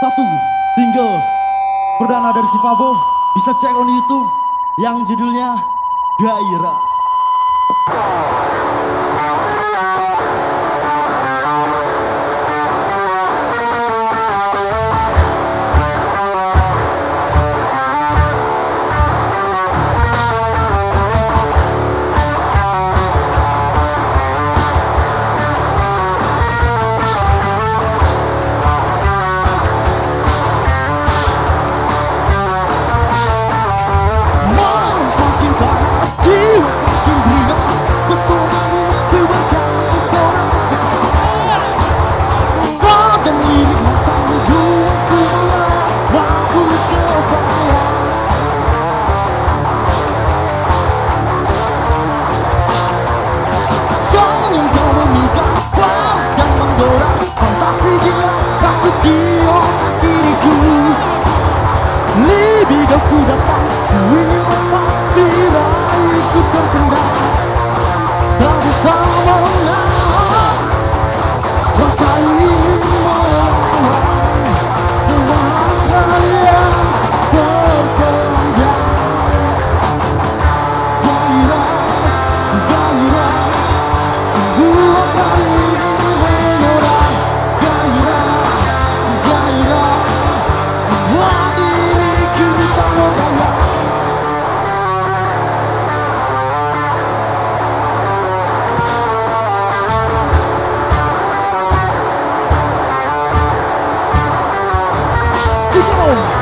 Satu single perdana dari si Fabo, bisa cek on YouTube yang judulnya Gairah. Libidoku datang, ku ingin lepas diraihku terpendam. Tak bisa menahan rasa ingin melawan bahasa yang berpendam. Gairah, gairah, sebuah kali menyerah. Gairah, gairah, Come on!